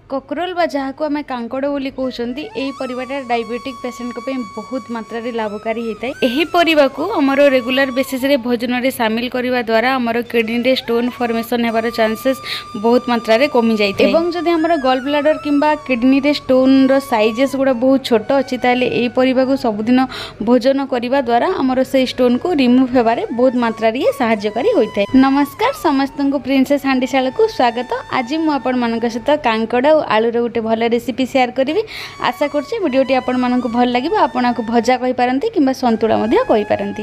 ककरोल बा जहाँ को आम कांकड़ बोली कहते यही परिवाटा डायबिटिक पेसेंट बहुत मात्रा लाभकारी होता है। यही परिवा को आमर रेगुलर बेसिस रे भोजन रे शामिल करने द्वारा आमर किडनी रे स्टोन फॉर्मेशन होबार चांसेस बहुत मात्रा रे कमी जाए। एवं जदि आमर गॉल ब्लाडर किंबा किडनी रे स्टोन रो साइजेस गुड़ा बहुत छोट अच्छी ताले यही परिवा को सबुदिन भोजन करने द्वारा आमर से स्टोन को रिमूव होबार बहुत मात्रा रे सहायकारी होता है। नमस्कार समस्त को प्रिंसेस हांडीशाला को स्वागत। आज मुझे आपण मान सहित कांकड़ आलू रे गोटे भल रेसिपी शेयर करी। आशा करछि वीडियोटी आपण मानक भल लागिबो। आपण को भजा कहि पारंती किंबा संतुला मध्य कहि पारंती।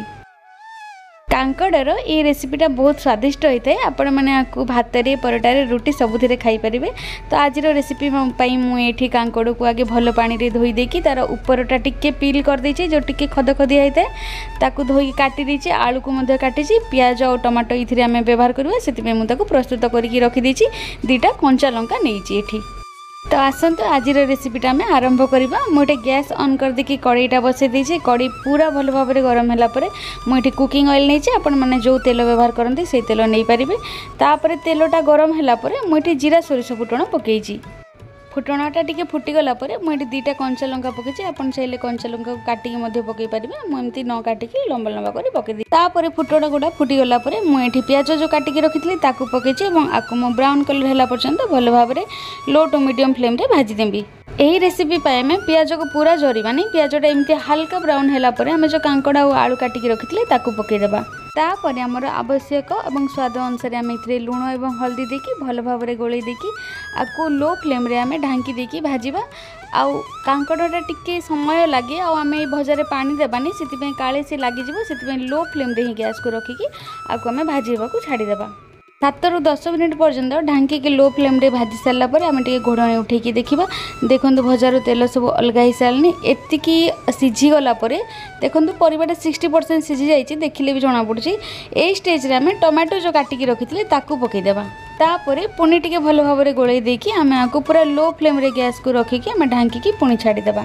कांकड़र ये रेसिपीटा बहुत स्वादिष्ट होता है। आपण मैंने आपको भात रे परोटा रे रोटी सबुथिरे खाई परिबे। तो आज रेसिपी मुझे कांकड़ को आगे भल पानी रे धोई देकी तार उपरटा टिके पील कर देछि जो टिके खदखदिया होता है ताकू धोई काटी देछि। आलू को मध्य काटिछि, प्याज और टमाटो इथिरे आमे व्यवहार करबा सेति मु ताकू प्रस्तुत करके रखी देछि। दुईटा कंचा लंका नेइछि एठी। तो आसतु आज रेसिपीटा आम आरंभ करवा। मुझे गैस ऑन कर देकी कड़ईटा बसई देछि। कड़ई पूरा भल भाव में गरम है पर मुझे कुकिंग ऑयल नहीं आपण मैंने जो तेल व्यवहार करते से तेल नहीं पारे। तापर तेलटा गरम है मुझे जीरा सोरिष फुटण पकईछि। फुटणटा टिके फुटीगला मुझे दुईटा कंचा लंका पकई। आपन चाहिए कंचा लंका काटिकी पकई पारे। मुझे न काटिकी लंबा लंबा कर पकई। तापर फुटण गुड़ा फुटीगला मुझे प्याज जो काटिकी रखी ताकू पकईछि और आपको मु ब्राउन कलर है पर्यंत भल भाव में लो टू मीडियम फ्लेम रे भाजीदेवी। यही रेसिपी आम प्याज को पूरा जरिबानी। प्याजटा एमती हल्का ब्राउन है आम जो कांकड़ और आलू काटिकी रखी ताकू पकईदेवा। तापर आमर आवश्यक और स्वाद अनुसार आम ए लुण और हल्दी देकी भल भाव में गोल देकी आपको लो फ्लेम रे आम ढांकी देकी भाजिबा। आउ कांकड़टा टिके समय लगे आम ये भजार पानी देवानी से काले से लगिज से लो फ्लेम रे ही गैस को रखिकी आपको आम भाजीबा को छाड़ीदेवा। 7 ରୁ 10 मिनिट पर्यंत ढांकी के लो फ्लेम रे भाजी सारा पर आम टे घोड़णी उठेकी देखा। देखो भजार तेल सब अलग हो सारे एतिकी सीझीगला देखो परिवाटा 60% सीझी जाइए देखिले भी जना पड़ी। यही स्टेज रे आम टमाटो जो काटिकी रखी ताकू पकईदेवा। तापर पुणी टिके भल भाव में गोल देकी आम आपको पूरा लो फ्लेम रे गैस को रखिकी आम ढांकी पुणी छाड़ीदेवा।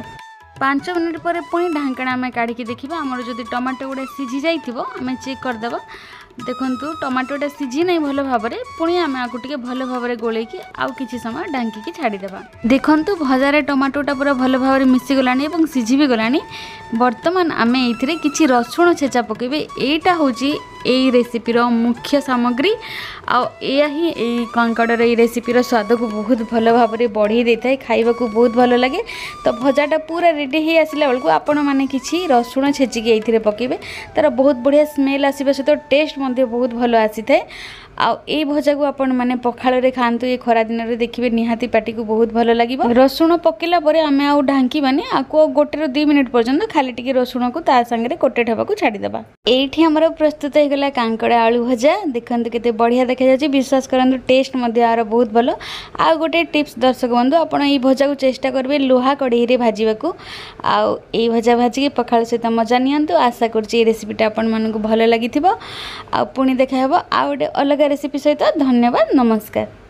5 मिनिट पर पुणी ढांकणा आम काढ़ी देखा। आमर जदि टमाटो गुड़ा सीझी जाइथिबो आम चेक करदेवा। देखंतु टमाटोटा सीझी नहीं भल भाव में पुणी आम आपको टिके भल भाव में गोलेकी आउ किछि समय ढांकी छाड़ीदेवा। देखंतु भजार टमाटोटा पूरा भल भाव में मिसीगलानी और सीझी भी गलानी। बर्तमान आम ये किछि रसुण छेचा पकेबे। एटा होची यही रेसिपीर मुख्य सामग्री। आया ही कांकड़र ये रेसिपीर स्वाद को बहुत भल भाव में बढ़ी देता है। खाइबा को बहुत भल लगे। तो भजाटा पूरा रेडी हो आसला बेलू आपण मैंने किछि रसुण छेचिकी ये पकेबे। तार बहुत बढ़िया स्मेल आसवा सहित टेस्ट बहुत भल आसी थाए। आई भजा को आपण मैंने पखाल रे खातु। ये खरा दिन में देखिए निहाती पाटी को बहुत भल लगे। रसुण पकेला आम आउ ढांकीबानी आपको 1 ରୁ 2 मिनिट पर्यंत खाली टिके रसुण को ता संगे कोटेड होगा छाड़ीदेवा। एठी हमर प्रस्तुत हो गला कांकड़ आलू भजा। देखते केते बढ़िया देखा जाए। विश्वास करंतु टेस्ट आर बहुत भल। आ गोटे टिप्स दर्शक बंधु आपण ये भजा को चेष्टा करेंगे लुहा कढ़ई रे भाजीबा को। आउ ये भजा भाजिकी पखाल सहित मजा नियंतु। आशा करछि रेसिपीटा आपण मानकु भल लागिथिबो। आ पुणी देखा हेबो आ गोटे अलग रेसिपी सहित। धन्यवाद, नमस्कार।